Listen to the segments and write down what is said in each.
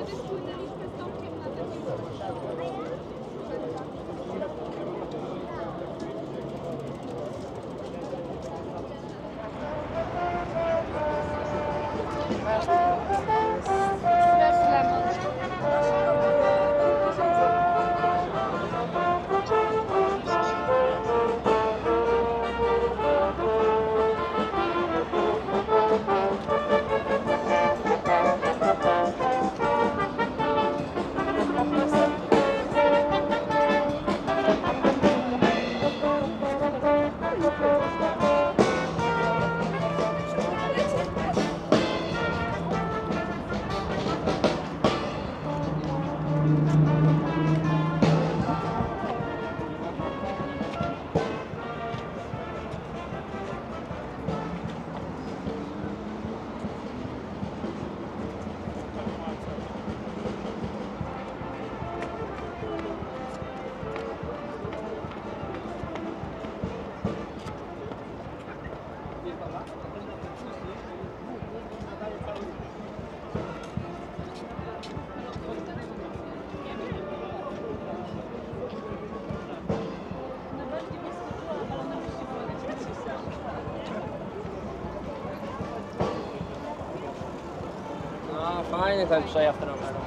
Fajny ten przejazd roweru.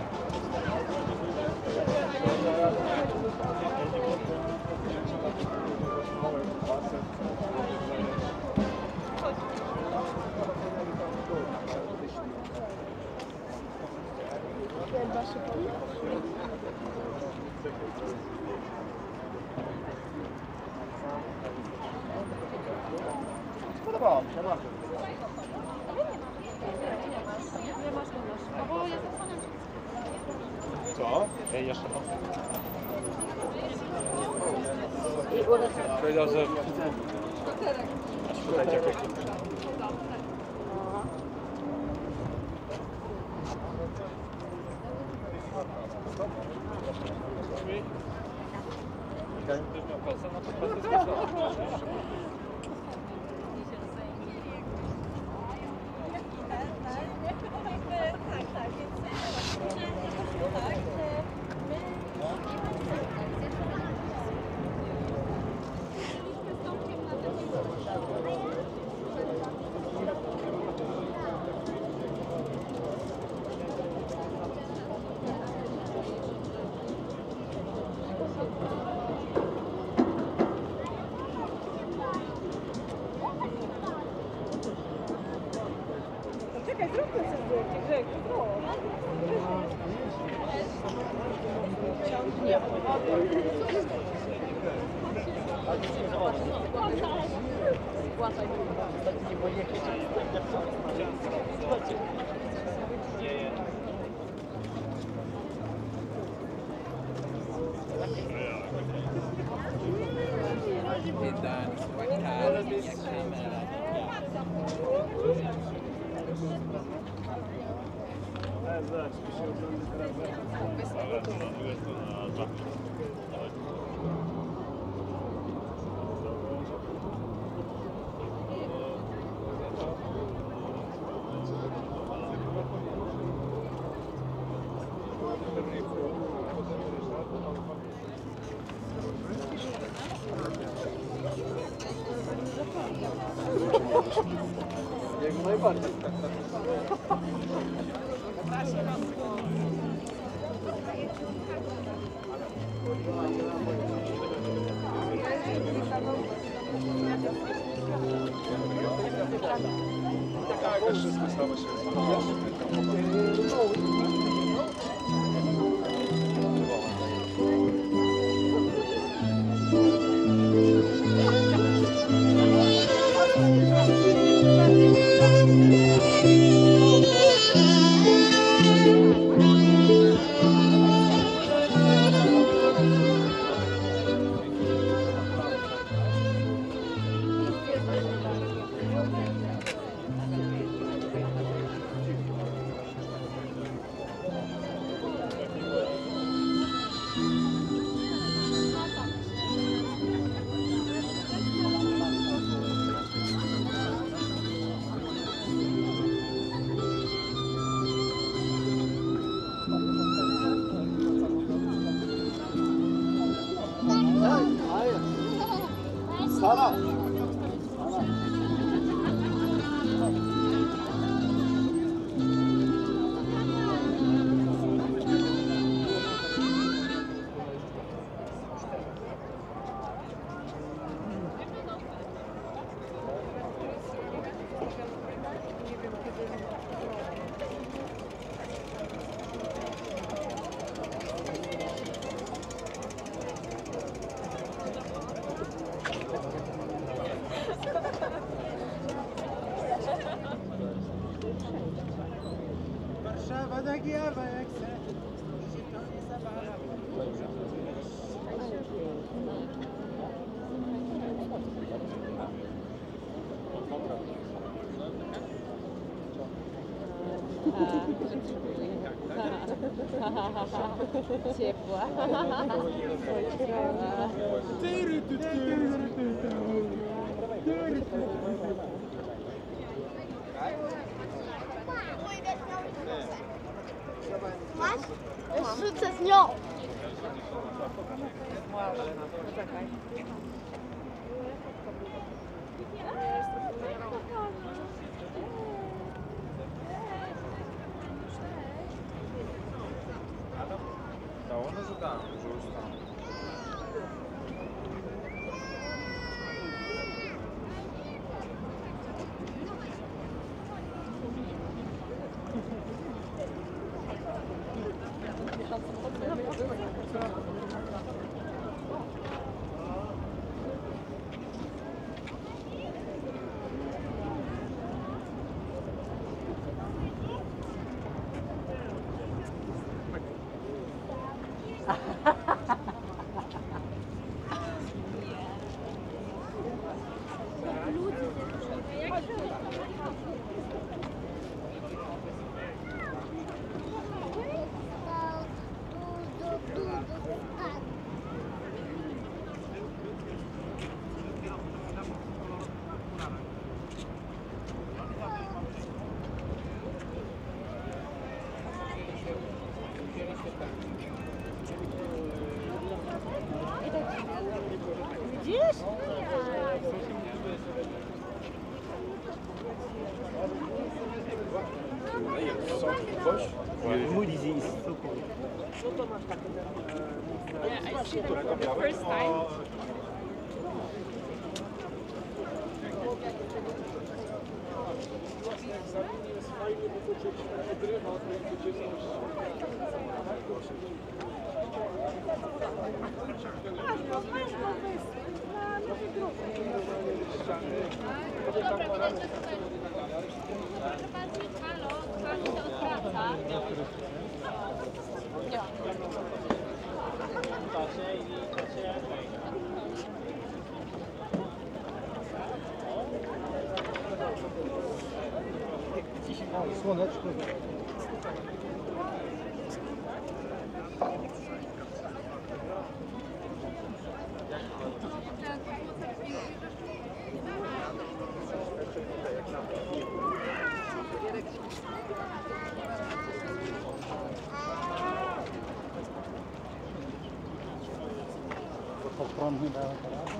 Podobało mi się bardzo. Co? Ej, jeszcze to. Powiedział, że... Tutaj dziękuję. Czekaj, zróbmy coś zdjęcie, Grzeg, ciągnie Jak najbardziej. Tak, to wszystko stało się. Warszawa nagiewa jak sen, się to nie zabawa. Ciepła. Masz? Rzucę z nią. Да, он уже, да, уже устал. Widzisz? First time. Jest fajnie, bo to cię odrywa od tej codzienności. Halo, halo, się odwraca. Słoneczko. Poprawnie dałem radę.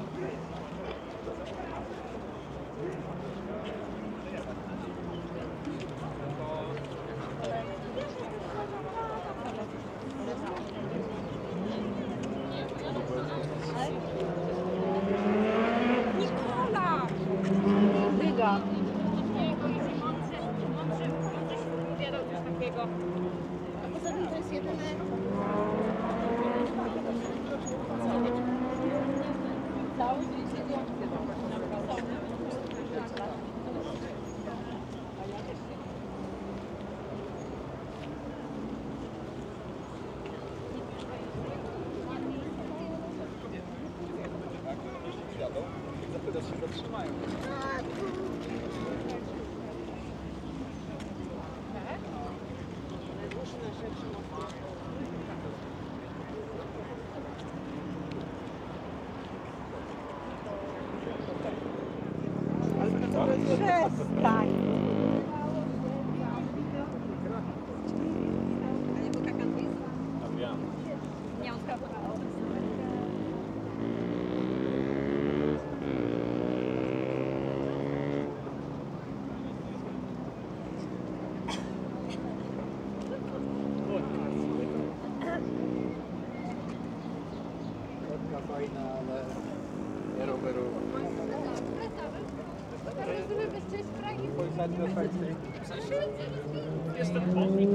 Nikola! Dyga. Mądrze opowiadał coś takiego. A poza tym to jest jedyny... Cały dzień siedział. Zapytać się zatrzymają. Przestań. Nie, on skradł. Jestem pomnik.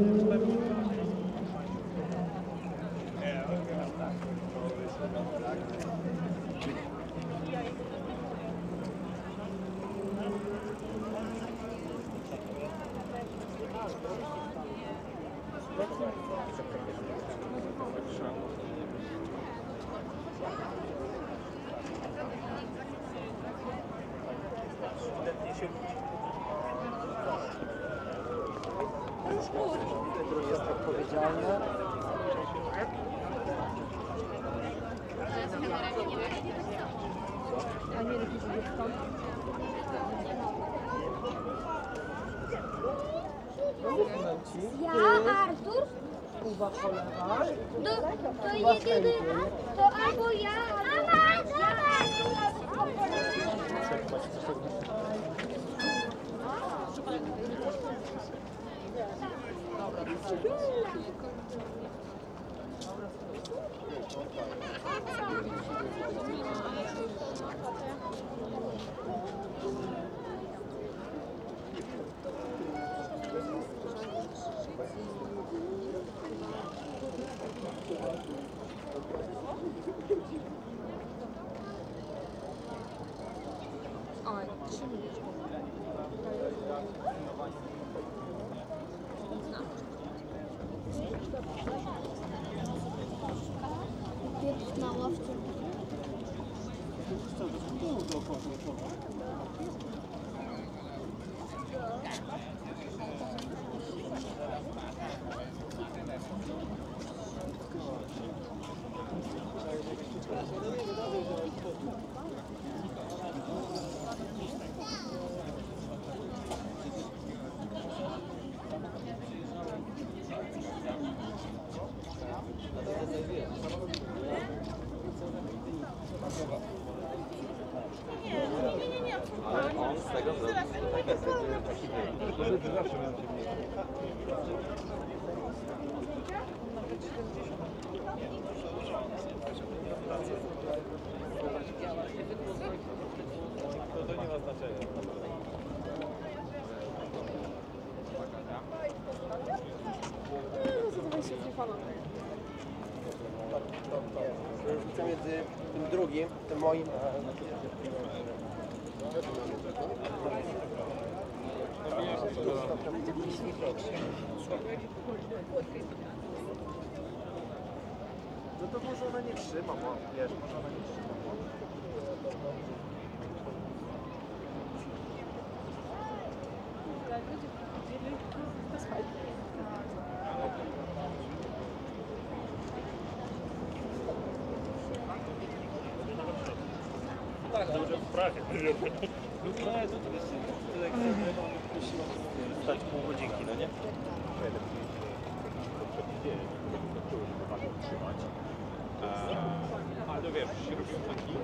Jest odpowiedzialny. A nie lepiej sobie stąd. Ja, Artur, Uwa po lewej. to jedyny, to albo ja, albo ja, Artur, albo po lewej. Pieprz na ławce. To nie ma znaczenia. Różnica między tym drugim, tym moim, No to może ona nie trzyma, bo wiesz, może ona nie trzyma. Stać pół godzinki, no nie? Ale wiesz, się robił taki...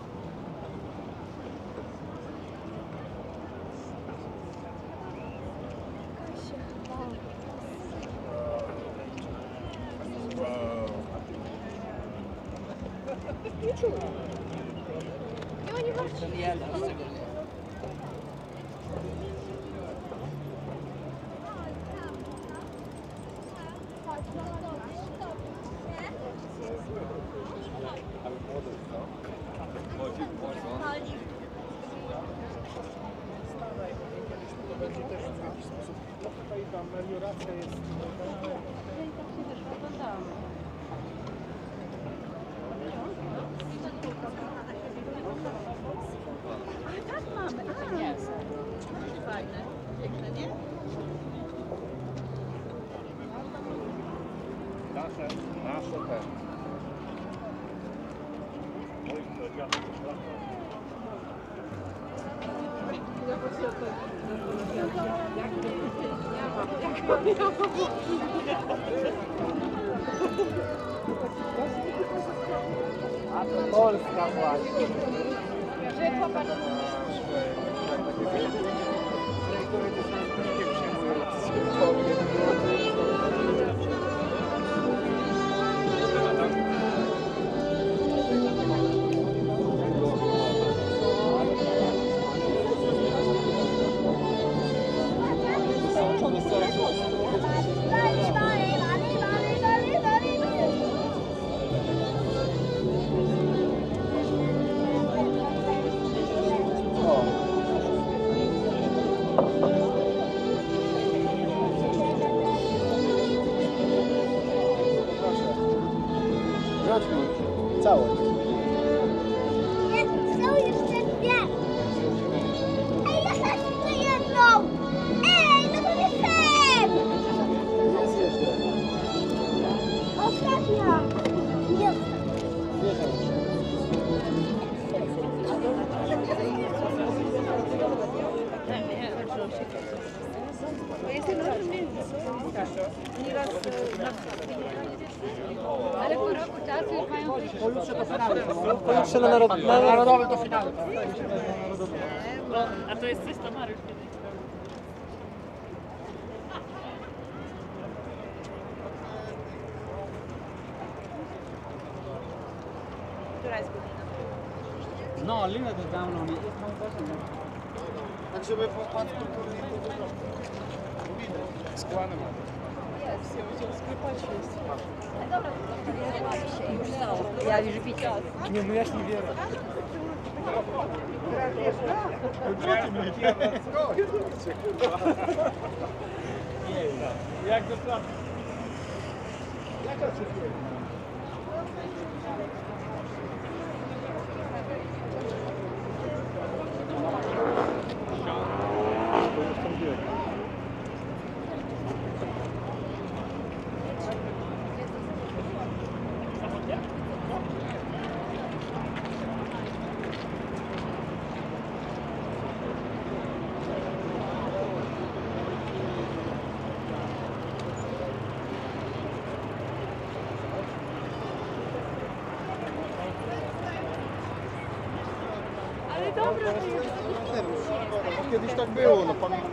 tutaj ta melioracja jest... Fajne, piękne, nie? Nasze te. A to Polska właśnie. Zacznij. Całość. Są jeszcze dwie. Ej, ja też chcę jedną. Ej, no to nie fair. Jest jeszcze. Ostatnia. Nie. Wjeżdżaj. Ale po roku czasu już mają być. Pojutrze na narodowym to finale. A to jest coś, co Mariusz kiedyś. Która jest godzina? No, linę też dawno nie. Tak, żeby popatrz kultury nie było skłany ma. Ja już widzę. Nie, no ja się nie wierzę. Jak to trafi? Jaka cyfra? Kiedyś tak było, no pamiętam.